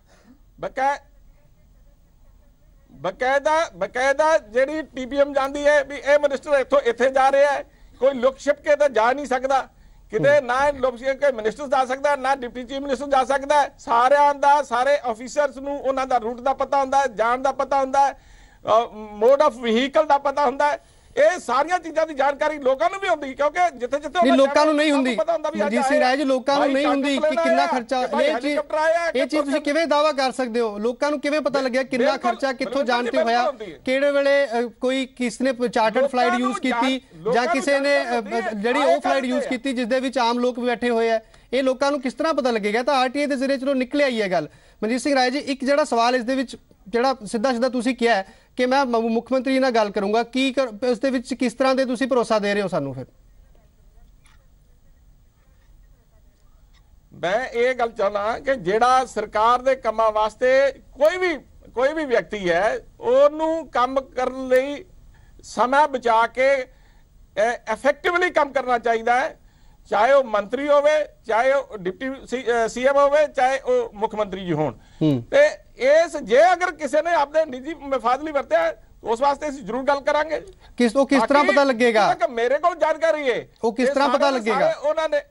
ਬਕਾਇਦਾ ਜਿਹੜੀ ਟੀਪੀਐਮ ਜਾਂਦੀ ਹੈ ਵੀ ਇਹ ਮਿਨਿਸਟਰ ਇੱਥੇ ਜਾ ਰਿਹਾ ਹੈ, ਕੋਈ ਲੁਕ ਛਿਪ ਕੇ ਤਾਂ ਜਾ ਨਹੀਂ ਸਕਦਾ ਕਿਤੇ, ਨਾ ਲੁਕ ਛਿਪ ਕੇ ਮਿਨਿਸਟਰ ਜਾ ਸਕਦਾ, ਨਾ ਡਿਪਟੀ ਚੀਫ ਮਿਨਿਸਟਰ ਜਾ ਸਕਦਾ। ਸਾਰਿਆਂ ਦਾ, ਸਾਰੇ ਆਫੀਸਰਸ ਨੂੰ ਉਹਨਾਂ ਦਾ ਰੂਟ ਦਾ ਪਤਾ ਹੁੰਦਾ ਹੈ, ਜਾਣ ਦਾ ਪਤਾ ਹੁੰਦਾ ਹੈ, ਮੋਡ ਆਫ ਵਹੀਕਲ ਦਾ ਪਤਾ ਹੁੰਦਾ ਹੈ। ਇਹ ਸਾਰੀਆਂ ਚੀਜ਼ਾਂ ਦੀ ਜਾਣਕਾਰੀ ਲੋਕਾਂ ਨੂੰ ਵੀ ਹੁੰਦੀ, ਕਿਉਂਕਿ ਜਿੱਥੇ ਲੋਕਾਂ ਨੂੰ ਨਹੀਂ ਹੁੰਦੀ। ਮਨਜੀਤ ਸਿੰਘ ਰਾਏ ਜੀ ਲੋਕਾਂ ਨੂੰ ਨਹੀਂ ਹੁੰਦੀ ਕਿ ਕਿੰਨਾ ਖਰਚਾ, ਇਹ ਚੀਜ਼ ਤੁਸੀਂ ਕਿਵੇਂ ਦਾਵਾ ਕਰ ਸਕਦੇ ਹੋ? ਲੋਕਾਂ ਨੂੰ ਕਿਵੇਂ ਪਤਾ ਲੱਗਿਆ ਕਿੰਨਾ ਖਰਚਾ ਕਿੱਥੋਂ ਜਾਣ ਤੇ ਹੋਇਆ, ਕਿਹੜੇ ਵੇਲੇ ਕੋਈ ਕਿਸ ਨੇ ਚਾਰਟਰਡ ਫਲਾਈਟ ਯੂਜ਼ ਕੀਤੀ ਜਾਂ ਕਿਸੇ ਨੇ ਜਿਹੜੀ ਉਹ ਫਲਾਈਟ ਯੂਜ਼ ਕੀਤੀ ਜਿਸ ਦੇ ਵਿੱਚ ਆਮ ਲੋਕ ਬੈਠੇ ਹੋਏ ਆ, ਇਹ ਲੋਕਾਂ ਨੂੰ ਕਿਸ ਤਰ੍ਹਾਂ ਪਤਾ ਲੱਗੇਗਾ? ਤਾਂ ਆਰਟੀਆਈ ਦੇ ਜ਼ਰੀਏ ਚਲੋ ਨਿਕਲ ਆਈ ਹੈ ਗੱਲ। ਮਨਜੀਤ ਸਿੰਘ ਰਾਏ ਜੀ ਇੱਕ ਜਿਹੜਾ ਸਵਾਲ ਇਸ ਦੇ ਵਿੱਚ ਜਿਹੜਾ ਸਿੱਧਾ ਤੁਸੀਂ ਕਿਹਾ ਹੈ ਕਿ ਮੈਂ ਮੁੱਖ ਮੰਤਰੀ ਨਾਲ ਗੱਲ ਕਰੂੰਗਾ, ਕੀ ਉਸ ਦੇ ਵਿੱਚ ਕਿਸ ਤਰ੍ਹਾਂ ਦੇ ਤੁਸੀਂ ਭਰੋਸਾ ਦੇ ਰਹੇ ਹੋ ਸਾਨੂੰ? ਫਿਰ ਮੈਂ ਇਹ ਗੱਲ ਚਾਹੁੰਦਾ ਕਿ ਜਿਹੜਾ ਸਰਕਾਰ ਦੇ ਕੰਮਾਂ ਵਾਸਤੇ ਕੋਈ ਵੀ ਵਿਅਕਤੀ ਹੈ ਉਹਨੂੰ ਕੰਮ ਕਰਨ ਲਈ ਸਮਾਂ ਬਚਾ ਕੇ ਇਫੈਕਟਿਵਲੀ ਕੰਮ ਕਰਨਾ ਚਾਹੀਦਾ ਹੈ, ਚਾਹੇ ਉਹ ਮੰਤਰੀ ਹੋਵੇ, ਚਾਹੇ ਉਹ ਡਿਪਟੀ ਸੀਐਮ ਹੋਵੇ, ਚਾਹੇ ਉਹ ਮੁੱਖ ਮੰਤਰੀ ਜੀ ਹੋਣ। ਤੇ ਇਸ ਜੇ ਅਗਰ ਕਿਸੇ ਨੇ ਆਪਣੇ ਨਿੱਜੀ ਮਫਾਦ ਲਈ ਵਰਤਿਆ ਉਸ ਵਾਸਤੇ ਅਸੀਂ ਜ਼ਰੂਰ ਗੱਲ ਕਰਾਂਗੇ। ਕਿਸ ਤਰ੍ਹਾਂ ਪਤਾ ਲੱਗੇਗਾ? ਮੇਰੇ ਕੋਲ ਜਾਣਕਾਰੀ ਹੈ, ਉਹ ਕਿਸ ਤਰ੍ਹਾਂ ਪਤਾ ਲੱਗੇਗਾ? ਉਹਨਾਂ ਨੇ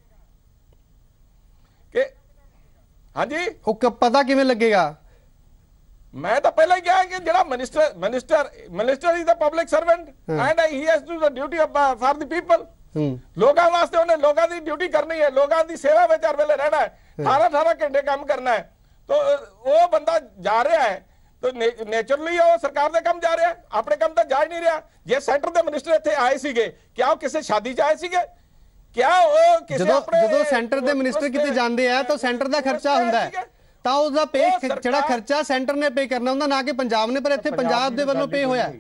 ਕਿ ਹਾਂਜੀ, ਉਹ ਪਤਾ ਕਿਵੇਂ ਲੱਗੇਗਾ? ਮੈਂ ਤਾਂ ਪਹਿਲਾਂ ਹੀ ਕਿਹਾ ਕਿ ਜਿਹੜਾ minister is the public servant and he has to the duty for the people. ਲੋਕਾਂ ਵਾਸਤੇ ਉਹਨੇ ਲੋਕਾਂ ਦੀ ਡਿਊਟੀ ਕਰਨੀ ਹੈ, ਲੋਕਾਂ ਦੀ ਸੇਵਾ ਵਿੱਚ ਹਰ ਵੇਲੇ ਰਹਿਣਾ ਹੈ, 18 ਘੰਟੇ ਕੰਮ ਕਰਨਾ ਹੈ। ਤਾਂ ਉਹ ਬੰਦਾ ਜਾ ਰਿਹਾ ਹੈ ਤਾਂ ਨੇਚਰਲੀ ਉਹ ਸਰਕਾਰ ਦੇ ਕੰਮ ਜਾ ਰਿਹਾ ਹੈ, ਆਪਣੇ ਕੰਮ ਤਾਂ ਜਾ ਹੀ ਨਹੀਂ ਰਿਹਾ। ਜੇ ਸੈਂਟਰ ਦੇ ਮਿਨਿਸਟਰ ਇੱਥੇ ਆਏ ਸੀਗੇ, ਕਿਆ ਉਹ ਕਿਸੇ ਸ਼ਾਦੀ 'ਚ ਆਏ ਸੀਗੇ? ਕਿਆ ਉਹ ਕਿਸੇ ਜਦੋਂ ਸੈਂਟਰ ਦੇ ਮਿਨਿਸਟਰ ਕਿਤੇ ਜਾਂਦੇ ਆ ਤਾਂ ਸੈਂਟਰ ਦਾ ਖਰਚਾ ਹੁੰਦਾ ਹੈ, ਤਾਂ ਉਹਦਾ ਪੇ ਜਿਹੜਾ ਖਰਚਾ ਸੈਂਟਰ ਨੇ ਪੇ ਕਰਨਾ ਹੁੰਦਾ, ਨਾ ਕਿ ਪੰਜਾਬ ਨੇ। ਪਰ ਇੱਥੇ ਪੰਜਾਬ ਦੇ ਵੱਲੋਂ ਪੇ ਹੋਇਆ।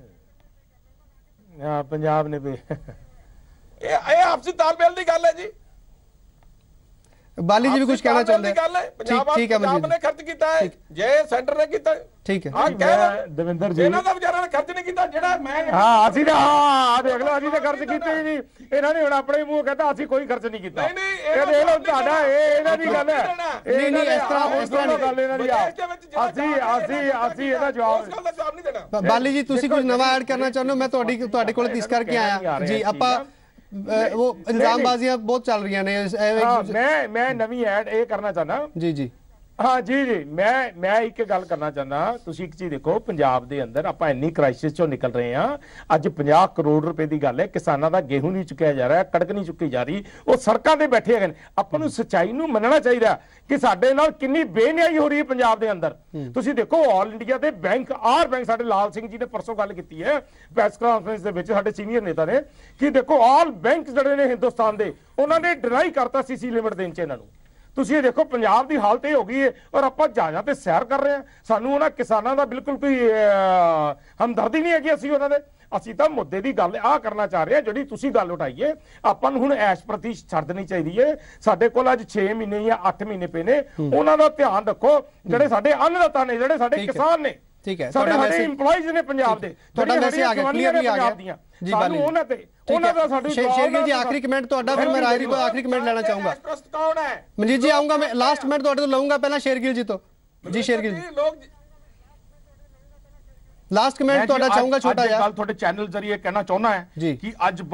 ਹਾਂ, ਪੰਜਾਬ ਨੇ ਪੇ। ਇਹ ਆਪਸੀ ਤਾਲਮੇਲ ਦੀ ਗੱਲ ਹੈ ਜੀ। ਬਾਲੀ ਜੀ ਵੀ ਕੁਝ ਕਹਿਣਾ ਚਾਹੁੰਦੇ हैं? ਪੰਜਾਬ ਨੇ ਖਰਚ ਕੀਤਾ ਹੈ, ਜੇ ਸੈਂਟਰ ਨੇ ਕੀਤਾ। ਠੀਕ ਹੈ, ਦਵਿੰਦਰ ਜੀ ਇਹਨਾਂ ਦਾ ਵਿਚਾਰਾਂ ਨੇ ਖਰਚ ਨਹੀਂ ਕੀਤਾ ਜਿਹੜਾ ਮੈਂ। ਹਾਂ, ਅਸੀਂ ਤਾਂ ਹਾਂ ਦੇਖ ਲਓ, ਅਸੀਂ ਤਾਂ ਖਰਚ ਕੀਤੇ ਹੀ ਨਹੀਂ। ਇਹਨਾਂ ਨੇ ਹੁਣ ਆਪਣੇ ਮੂੰਹ ਕਹਿੰਦਾ ਅਸੀਂ ਕੋਈ ਖਰਚ ਨਹੀਂ ਕੀਤਾ। ਇਹ ਦੇਖ ਲਓ ਤੁਹਾਡਾ, ਇਹ ਇਹਨਾਂ ਦੀ ਗੱਲ ਹੈ। ਨਹੀਂ ਇਸ ਤਰ੍ਹਾਂ ਗੱਲ ਇਹਨਾਂ ਦੀ ਆ। ਅਸੀਂ ਇਹਦਾ ਜਵਾਬ ਨਹੀਂ ਦੇਣਾ। ਬਾਲੀ ਜੀ ਤੁਸੀਂ ਕੁਝ ਨਵਾਂ ਐਡ ਕਰਨਾ ਚਾਹੁੰਦੇ ਹੋ? ਮੈਂ ਤੁਹਾਡੇ ਕੋਲ ਇਸ ਕਰਕੇ ਆਇਆ ਜੀ। ਆਪਾਂ ਉਹ ਇਲਜ਼ਾਮਬਾਜ਼ੀਆਂ ਬਹੁਤ ਚੱਲ ਰਹੀਆਂ ਨੇ। ਮੈਂ ਨਵੀਂ ਐਡ ਇਹ ਕਰਨਾ ਚਾਹੁੰਦਾ ਜੀ। ਹਾਂ ਜੀ, ਮੈਂ ਇੱਕ ਗੱਲ ਕਰਨਾ ਚਾਹੁੰਦਾ। ਤੁਸੀਂ ਇੱਕ ਚੀਜ਼ ਦੇਖੋ, ਪੰਜਾਬ ਦੇ ਅੰਦਰ ਆਪਾਂ ਇੰਨੀ ਕ੍ਰਾਈਸਿਸ ਚੋਂ ਨਿਕਲ ਰਹੇ ਹਾਂ। ਅੱਜ 50 ਕਰੋੜ ਰੁਪਏ ਦੀ ਗੱਲ ਹੈ, ਕਿਸਾਨਾਂ ਦਾ ਗੇਹੂੰ ਨਹੀਂ ਚੁੱਕਿਆ ਜਾ ਰਿਹਾ, ਕਣਕ ਨਹੀਂ ਚੁੱਕੀ ਜਾ ਰਹੀ, ਉਹ ਸੜਕਾਂ ਤੇ ਬੈਠੇ ਹੈਗੇ ਨੇ। ਆਪਾਂ ਨੂੰ ਸੱਚਾਈ ਨੂੰ ਮੰਨਣਾ ਚਾਹੀਦਾ ਕਿ ਸਾਡੇ ਨਾਲ ਕਿੰਨੀ ਬੇਨਿਆਈ ਹੋ ਰਹੀ ਹੈ ਪੰਜਾਬ ਦੇ ਅੰਦਰ। ਤੁਸੀਂ ਦੇਖੋ, ਆਲ ਇੰਡੀਆ ਦੇ ਬੈਂਕ ਸਾਡੇ ਲਾਲ ਸਿੰਘ ਜੀ ਨੇ ਪਰਸੋਂ ਗੱਲ ਕੀਤੀ ਹੈ ਪ੍ਰੈਸ ਕਾਨਫਰੰਸ ਦੇ ਵਿੱਚ, ਸਾਡੇ ਸੀਨੀਅਰ ਨੇਤਾ ਨੇ, ਕਿ ਦੇਖੋ ਆਲ ਬੈਂਕ ਜਿਹੜੇ ਨੇ ਹਿੰਦੁਸਤਾਨ ਦੇ, ਉਹਨਾਂ ਨੇ ਡਿਨਾਈ ਕਰਤਾ ਸੀਸੀ ਲਿਮਿਟ ਦੇਣ ਚ ਇਹਨਾਂ ਨੂੰ। ਤੁਸੀਂ ਇਹ ਦੇਖੋ, ਪੰਜਾਬ ਦੀ ਹਾਲਤ ਇਹ ਹੋ ਗਈ ਹੈ। ਔਰ ਆਪਾਂ ਜਹਾਜ਼ਾਂ ਤੇ ਸੈਰ ਕਰ ਰਹੇ ਹਾਂ, ਸਾਨੂੰ ਉਹਨਾਂ ਕਿਸਾਨਾਂ ਦਾ ਬਿਲਕੁਲ ਕੋਈ ਹਮਦਰਦੀ ਨਹੀਂ ਹੈਗੀ। ਅਸੀਂ ਤਾਂ ਮੁੱਦੇ ਦੀ ਗੱਲ ਆਹ ਕਰਨਾ ਚਾਹ ਰਹੇ ਹਾਂ, ਜਿਹੜੀ ਤੁਸੀਂ ਗੱਲ ਉਠਾਈਏ। ਆਪਾਂ ਨੂੰ ਹੁਣ ਐਸ਼ ਪ੍ਰਤੀ ਛੱਡ ਦੇਣੀ ਚਾਹੀਦੀ ਹੈ। ਸਾਡੇ ਕੋਲ ਅੱਜ 6 ਮਹੀਨੇ ਜਾਂ 8 ਮਹੀਨੇ ਪਏ ਨੇ, ਉਹਨਾਂ ਦਾ ਧਿਆਨ ਰੱਖੋ। ਜਿਹੜੇ ਸਾਡੇ ਅੰਨਦਾਤਾ ਨੇ, ਜਿਹੜੇ ਸਾਡੇ ਕਿਸਾਨ ਨੇ, ਠੀਕ ਹੈ, ਸਾਡੇ ਇੰਪਲੋਈਜ਼ ਨੇ ਪੰਜਾਬ ਦੇ, ਤੁਹਾਡਾ ਮੈਸੇਜ ਆ ਗਿਆ, ਕਲੀਅਰਲੀ ਆ ਗਿਆ ਜੀ। ਬਾਲੀ ਉਹਨਾਂ ਦਾ ਸਾਡੀ ਸ਼ੇਰਗਿਲ ਜੀ ਆਖਰੀ ਕਮੈਂਟ ਤੁਹਾਡਾ, ਫਿਰ ਮੈਂ ਰਾਇਰੀ ਤੋਂ ਆਖਰੀ ਕਮੈਂਟ ਲੈਣਾ ਚਾਹੂੰਗਾ। ਕੌਣ ਹੈ? ਮਨਜੀਤ ਜੀ ਆਉਂਗਾ, ਮੈਂ ਲਾਸਟ ਕਮੈਂਟ ਤੁਹਾਡੇ ਤੋਂ ਲਵਾਂਗਾ, ਪਹਿਲਾਂ ਸ਼ੇਰਗਿਲ ਜੀ ਤੋਂ। ਜੀ ਸ਼ੇਰਗਿਲ ਜੀ, ਲਾਸਟ ਕਮੈਂਟ ਤੁਹਾਡਾ ਚਾਹੂੰਗਾ ਛੋਟਾ ਜਿਹਾ। ਗੱਲ ਤੁਹਾਡੇ ਚੈਨਲ ਜ਼ਰੀਏ ਕਹਿਣਾ ਚਾਹੁੰਦਾ ਹੈ ਕਿ ਅੱਜ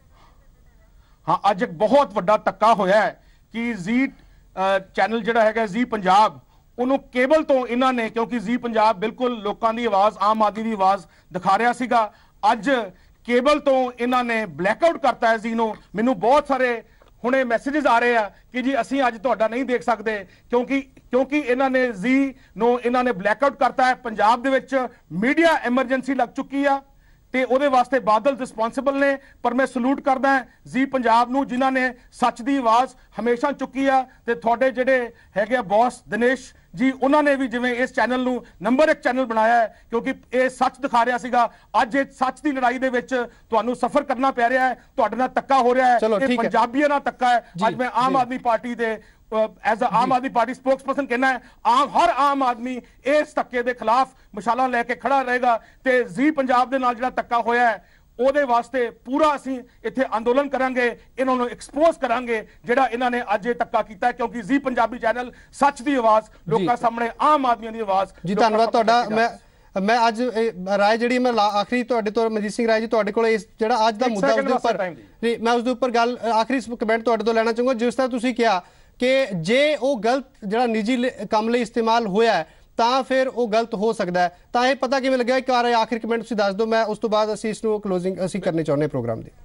ਇੱਕ ਬਹੁਤ ਵੱਡਾ ਧੱਕਾ ਹੋਇਆ ਹੈ ਕਿ ਜ਼ੀ ਚੈਨਲ ਜਿਹੜਾ ਹੈਗਾ ਜ਼ੀ ਪੰਜਾਬ, ਉਹਨੂੰ ਕੇਬਲ ਤੋਂ ਇਹਨਾਂ ਨੇ, ਕਿਉਂਕਿ ਜ਼ੀ ਪੰਜਾਬ ਬਿਲਕੁਲ ਲੋਕਾਂ ਦੀ ਆਵਾਜ਼, ਆਮ ਆਦਮੀ ਦੀ ਆਵਾਜ਼ ਦਿਖਾ ਰਿਹਾ ਸੀਗਾ, ਅੱਜ ਕੇਬਲ ਤੋਂ ਇਹਨਾਂ ਨੇ ਬਲੈਕਆਊਟ ਕਰਤਾ ਹੈ ਜ਼ੀ ਨੂੰ। ਮੈਨੂੰ ਬਹੁਤ ਸਾਰੇ ਹੁਣੇ ਮੈਸੇजेस ਆ ਰਹੇ ਆ ਕਿ ਜੀ ਅਸੀਂ ਅੱਜ ਤੁਹਾਡਾ ਨਹੀਂ ਦੇਖ ਸਕਦੇ, ਕਿਉਂਕਿ ਇਹਨਾਂ ਨੇ ਜ਼ੀ ਨੂੰ ਇਹਨਾਂ ਨੇ ਬਲੈਕਆਊਟ ਕਰਤਾ ਹੈ। ਪੰਜਾਬ ਦੇ ਵਿੱਚ ਮੀਡੀਆ ਐਮਰਜੈਂਸੀ ਲੱਗ ਚੁੱਕੀ ਆ ਤੇ ਉਹਦੇ ਵਾਸਤੇ ਬਾਦਲ ਰਿਸਪੌਂਸਿਬਲ ਨੇ। ਪਰ ਮੈਂ ਸਲੂਟ ਕਰਦਾ ਜ਼ੀ ਪੰਜਾਬ ਨੂੰ, ਜਿਨ੍ਹਾਂ ਨੇ ਸੱਚ ਦੀ ਆਵਾਜ਼ ਹਮੇਸ਼ਾ ਚੁੱਕੀ ਆ। ਤੇ ਤੁਹਾਡੇ ਜਿਹੜੇ ਹੈਗੇ ਬੌਸ ਦਿਨੇਸ਼ ਜੀ, ਉਹਨਾਂ ਨੇ ਵੀ ਜਿਵੇਂ ਇਸ ਚੈਨਲ ਨੂੰ ਨੰਬਰ 1 ਚੈਨਲ ਬਣਾਇਆ ਹੈ, ਕਿਉਂਕਿ ਇਹ ਸੱਚ ਦਿਖਾ ਰਿਹਾ ਸੀਗਾ। ਅੱਜ ਇਹ ਸੱਚ ਦੀ ਲੜਾਈ ਦੇ ਵਿੱਚ ਤੁਹਾਨੂੰ ਸਫਰ ਕਰਨਾ ਪੈ ਰਿਹਾ ਹੈ, ਤੁਹਾਡੇ ਨਾਲ ਧੱਕਾ ਹੋ ਰਿਹਾ ਹੈ, ਇਹ ਪੰਜਾਬੀਆਂ ਨਾਲ ਧੱਕਾ ਹੈ। ਅੱਜ ਮੈਂ ਆਮ ਆਦਮੀ ਪਾਰਟੀ ਦੇ ਐਜ਼ ਆਮ ਆਦਮੀ ਪਾਰਟੀ ਸਪੋਕਸਪਰਸਨ ਕਹਿਣਾ ਹੈ, ਹਰ ਆਮ ਆਦਮੀ ਇਸ ਧੱਕੇ ਦੇ ਖਿਲਾਫ ਮਸ਼ਾਲਾਂ ਲੈ ਕੇ ਖੜਾ ਰਹੇਗਾ। ਤੇ ਜ਼ੀ ਪੰਜਾਬ ਦੇ ਨਾਲ ਜਿਹੜਾ ਧੱਕਾ ਹੋਇਆ ਹੈ, ਉਹਦੇ ਵਾਸਤੇ ਪੂਰਾ ਅਸੀਂ ਇੱਥੇ ਅੰਦੋਲਨ ਕਰਾਂਗੇ, ਇਹਨਾਂ ਨੂੰ ਐਕਸਪੋਜ਼ ਕਰਾਂਗੇ ਜਿਹੜਾ ਇਹਨਾਂ ਨੇ ਅੱਜ ਇਹ ਧੱਕਾ ਕੀਤਾ, ਕਿਉਂਕਿ ਜ਼ੀ ਪੰਜਾਬੀ ਚੈਨਲ ਸੱਚ ਦੀ ਆਵਾਜ਼ ਲੋਕਾਂ ਸਾਹਮਣੇ, ਆਮ ਆਦਮੀਆਂ ਦੀ ਆਵਾਜ਼। ਜੀ ਧੰਨਵਾਦ ਤੁਹਾਡਾ। ਮੈਂ ਅੱਜ ਰਾਏ ਜਿਹੜੀ ਮੈਂ ਆਖਰੀ ਤੁਹਾਡੇ ਤੋਂ ਮਨਜੀਤ ਸਿੰਘ ਰਾਏ ਜੀ, ਤੁਹਾਡੇ ਕੋਲ ਇਸ ਜਿਹੜਾ ਅੱਜ ਦਾ ਮੁੱਦਾ ਉਸਦੇ ਉੱਪਰ ਨਹੀਂ, ਮੈਂ ਉਸਦੇ ਉੱਪਰ ਗੱਲ ਆਖਰੀ ਕਮੈਂਟ ਤੁਹਾਡੇ ਤੋਂ ਲੈਣਾ ਚਾਹੂੰਗਾ। ਜਿਸ ਤਰ੍ਹਾਂ ਤੁਸੀਂ ਕਿਹਾ ਕਿ ਜੇ ਉਹ ਗਲਤ ਜਿਹੜਾ ਨਿੱਜੀ ਕੰਮ ਲਈ ਇਸਤੇਮਾਲ ਹੋਇਆ ਹੈ ਤਾਂ ਫਿਰ ਉਹ ਗਲਤ ਹੋ ਸਕਦਾ ਹੈ, ਤਾਂ ਇਹ ਪਤਾ ਕਿਵੇਂ ਲੱਗਿਆ? ਇੱਕ ਵਾਰ ਆਖਰੀ ਕਮੈਂਟ ਤੁਸੀਂ ਦੱਸ ਦਿਓ, ਮੈਂ ਉਸ ਤੋਂ ਬਾਅਦ ਅਸੀਂ ਇਸ ਨੂੰ ਕਲੋਜ਼ਿੰਗ ਅਸੀਂ ਕਰਨੇ ਚਾਹੁੰਦੇ ਪ੍ਰੋਗਰਾਮ ਦੀ।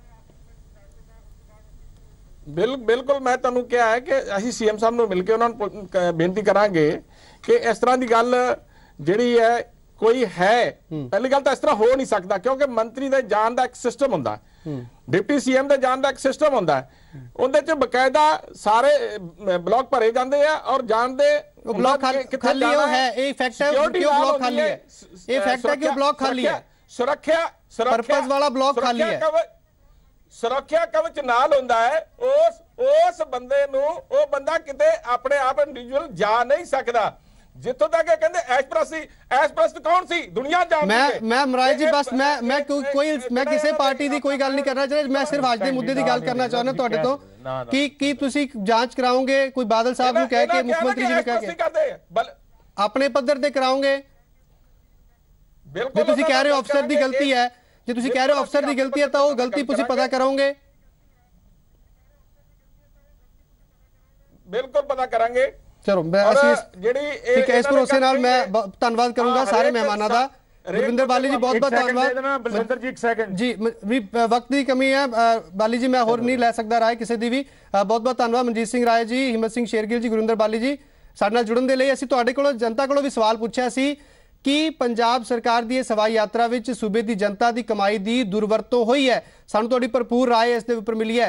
ਬਿਲਕੁਲ, ਮੈਂ ਤੁਹਾਨੂੰ ਕਿਹਾ ਹੈ ਕਿ ਅਸੀਂ ਸੀਐਮ ਸਾਹਿਬ ਨੂੰ ਮਿਲ ਕੇ ਉਹਨਾਂ ਨੂੰ ਬੇਨਤੀ ਕਰਾਂਗੇ ਕਿ ਇਸ ਤਰ੍ਹਾਂ ਦੀ ਗੱਲ ਜਿਹੜੀ ਹੈ ਕੋਈ ਹੈ। ਪਹਿਲੀ ਗੱਲ ਤਾਂ ਇਸ ਤਰ੍ਹਾਂ ਹੋ ਨਹੀਂ ਸਕਦਾ, ਕਿਉਂਕਿ ਮੰਤਰੀ ਦੇ ਜਾਣ ਦਾ ਇੱਕ ਸਿਸਟਮ ਹੁੰਦਾ, ਡਿਪਟੀ ਸੀਐਮ ਦੇ ਜਾਣ ਦਾ ਇੱਕ ਸਿਸਟਮ ਹੁੰਦਾ, ਉਹਦੇ ਚ ਬਕਾਇਦਾ ਸਾਰੇ ਬਲੌਕ ਭਰੇ ਜਾਂਦੇ ਆ ਔਰ ਜਾਣਦੇ ब्लॉक खाली है, ये फैक्ट है कि वो ब्लॉक खाली है, ये फैक्ट है कि वो ब्लॉक खाली है, सुरक्षा पर्पस वाला ब्लॉक खाली है, सुरक्षा कवच नाल होंदा है। उस बंदे नूं वो बंदा किते अपने आप इंडिविजुअल जा नहीं सकदा। जितों तक कहते ऐशप्रस्त कौन सी दुनिया जानती है। मैं मराज जी बस मैं किसी पार्टी की कोई गल नहीं करना चाह रहा, मैं सिर्फ आज के मुद्दे की गल करना चाहना तुहाडे तो कि तुसी जांच कराओगे, कोई बादल साहब नूं कह के, मुख्यमंत्री जी ने कह के अपने पद्धर ते कराओगे। ਬਿਲਕੁਲ ਤੁਸੀਂ ਕਹਿ ਰਹੇ ਹੋ ਅਫਸਰ ਦੀ ਗਲਤੀ ਹੈ, ਜੇ ਤੁਸੀਂ ਕਹਿ ਰਹੇ ਹੋ ਅਫਸਰ ਦੀ ਗਲਤੀ ਹੈ ਤਾਂ ਉਹ ਗਲਤੀ ਤੁਸੀਂ ਪਤਾ ਕਰੋਗੇ? ਬਿਲਕੁਲ ਪਤਾ ਕਰਾਂਗੇ। ਚਲੋ ਜਿਹੜੀ ਠੀਕ ਹੈ, ਇਸ ਭਰੋਸੇ ਨਾਲ ਮੈਂ ਧੰਨਵਾਦ ਕਰੂੰਗਾ ਸਾਰੇ ਮਹਿਮਾਨਾਂ ਦਾ। ਗੁਰਵਿੰਦਰ ਬਾਲੀ ਜੀ ਬਹੁਤ ਬਹੁਤ ਧੰਨਵਾਦ। ਬਲਵਿੰਦਰ ਜੀ ਇੱਕ ਸੈਕਿੰਡ ਜੀ, ਵੀ ਵਕਤ ਦੀ ਕਮੀ ਹੈ ਬਾਲੀ ਜੀ, ਮੈਂ ਹੋਰ ਨਹੀਂ ਲੈ ਸਕਦਾ ਰਾਏ ਕਿਸੇ ਦੀ ਵੀ। ਬਹੁਤ ਬਹੁਤ ਧੰਨਵਾਦ ਮਨਜੀਤ ਸਿੰਘ ਰਾਏ ਜੀ, ਹਿੰਮਤ ਸਿੰਘ ਸ਼ੇਰਗਿੱਲ ਜੀ, ਗੁਰਵਿੰਦਰ ਬਾਲੀ ਜੀ ਸਾਡੇ ਨਾਲ ਜੁੜਨ ਦੇ ਲਈ। ਅਸੀਂ ਤੁਹਾਡੇ ਕੋਲੋਂ ਜਨਤਾ ਕੋਲੋਂ ਵੀ ਸਵਾਲ ਪੁੱਛਿਆ ਸੀ ਕਿ ਪੰਜਾਬ ਸਰਕਾਰ ਦੀ ਇਹ ਸਵਾਈ ਯਾਤਰਾ ਵਿੱਚ ਸੂਬੇ ਦੀ ਜਨਤਾ ਦੀ ਕਮਾਈ ਦੀ ਦੁਰਵਰਤੋਂ ਹੋਈ ਹੈ। ਸਾਨੂੰ ਤੁਹਾਡੀ ਭਰਪੂਰ ਰਾਏ ਇਸ ਦੇ ਉੱਪਰ ਮਿਲੀ ਹੈ।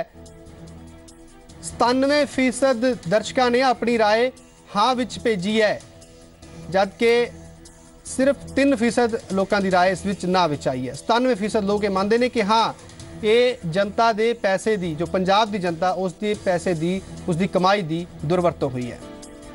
97% ਦਰਸ਼ਕਾਂ ਨੇ ਆਪਣੀ ਰਾਏ ਹਾਂ ਵਿੱਚ ਭੇਜੀ ਹੈ, ਜਦਕਿ ਸਿਰਫ 3% ਲੋਕਾਂ ਦੀ ਰਾਏ ਇਸ ਵਿੱਚ ਨਾ ਵਿੱਚ ਆਈ ਹੈ। 97% ਲੋਕ ਇਹ ਮੰਨਦੇ ਨੇ ਕਿ ਹਾਂ ਇਹ ਜਨਤਾ ਦੇ ਪੈਸੇ ਦੀ, ਜੋ ਪੰਜਾਬ ਦੀ ਜਨਤਾ ਉਸ ਦੇ ਪੈਸੇ ਦੀ, ਉਸ ਦੀ ਕਮਾਈ ਦੀ ਦੁਰਵਰਤੋਂ ਹੋਈ ਹੈ।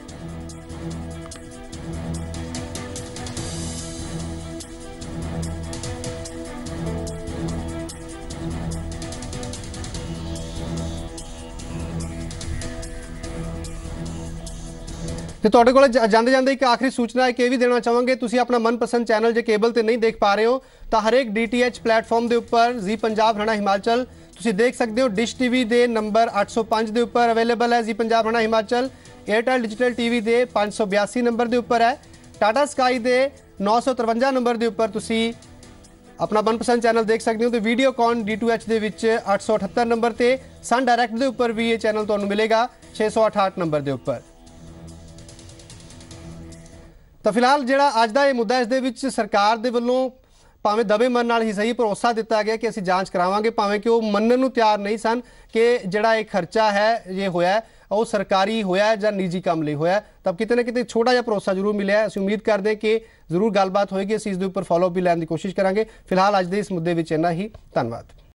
ਤੇ ਤੁਹਾਡੇ ਕੋਲ ਜਾਂਦੇ ਜਾਂਦੇ ਇੱਕ ਆਖਰੀ ਸੂਚਨਾ ਹੈ ਕਿ ਇਹ ਵੀ ਦੇਣਾ ਚਾਹਾਂਗੇ, ਤੁਸੀਂ ਆਪਣਾ ਮਨਪਸੰਦ ਚੈਨਲ ਜੇ ਕੇਬਲ ਤੇ ਨਹੀਂ ਦੇਖ ਪਾ ਰਹੇ ਹੋ ਤਾਂ ਹਰੇਕ DTH ਪਲੇਟਫਾਰਮ ਦੇ ਉੱਪਰ ਜ਼ੀ ਪੰਜਾਬ ਹਰਿਆਣਾ ਹਿਮਾਚਲ ਤੁਸੀਂ ਦੇਖ ਸਕਦੇ ਹੋ। ਡਿਸ਼ TV ਦੇ ਨੰਬਰ 805 ਦੇ ਉੱਪਰ ਅਵੇਲੇਬਲ ਹੈ Zee Punjab Haryana Himachal. Airtel digital TV ਦੇ 582 ਨੰਬਰ ਦੇ ਉੱਪਰ ਹੈ। ਟਾਟਾ ਸਕਾਈ ਦੇ 953 ਨੰਬਰ ਦੇ ਉੱਪਰ ਤੁਸੀਂ ਆਪਣਾ ਮਨਪਸੰਦ ਚੈਨਲ ਦੇਖ ਸਕਦੇ ਹੋ। ਤੇ ਵੀਡੀਓਕੌਨ D2H ਦੇ ਵਿੱਚ 878 ਨੰਬਰ ਤੇ ਸਨ ਡਾਇਰੈਕਟ ਦੇ ਉੱਪਰ ਵੀ ਇਹ ਚੈਨਲ ਤੁਹਾਨੂੰ ਮਿਲੇਗਾ 668 ਨੰਬਰ ਦੇ ਉੱਪਰ। ਤਾਂ ਫਿਲਹਾਲ ਜਿਹੜਾ ਅੱਜ ਦਾ ਇਹ ਮੁੱਦਾ, ਇਸ ਦੇ ਵਿੱਚ ਸਰਕਾਰ ਦੇ ਵੱਲੋਂ ਭਾਵੇਂ ਦਬੇ ਮਨ ਨਾਲ ਹੀ ਸਹੀ ਭਰੋਸਾ ਦਿੱਤਾ ਗਿਆ ਕਿ ਅਸੀਂ ਜਾਂਚ ਕਰਾਵਾਂਗੇ, ਭਾਵੇਂ ਕਿ ਉਹ ਮੰਨਣ ਨੂੰ ਤਿਆਰ ਨਹੀਂ ਸਨ ਕਿ ਜਿਹੜਾ ਇਹ ਖਰਚਾ ਹੈ ਇਹ ਹੋਇਆ ਉਹ ਸਰਕਾਰੀ ਹੋਇਆ ਜਾਂ ਨਿੱਜੀ ਕੰਮ ਲਈ ਹੋਇਆ। ਤਾਂ ਕਿਤੇ ਨਾ ਕਿਤੇ ਛੋਟਾ ਜਿਹਾ ਭਰੋਸਾ ਜ਼ਰੂਰ ਮਿਲਿਆ। ਅਸੀਂ ਉਮੀਦ ਕਰਦੇ ਕਿ ਜ਼ਰੂਰ ਗੱਲਬਾਤ ਹੋਏਗੀ, ਅਸੀਂ ਇਸ ਦੇ ਉੱਪਰ ਫੋਲੋ ਅਪ ਵੀ ਲੈਣ ਦੀ ਕੋਸ਼ਿਸ਼ ਕਰਾਂਗੇ। ਫਿਲਹਾਲ ਅੱਜ ਦੇ ਇਸ ਮੁੱਦੇ ਵਿੱਚ ਇੰਨਾ ਹੀ। ਧੰਨਵਾਦ।